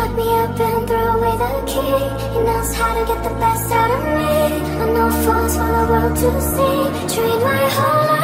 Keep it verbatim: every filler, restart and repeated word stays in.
locked me up and threw away the key. He knows how to get the best out of me. I know falls for the world to see. Trained my whole life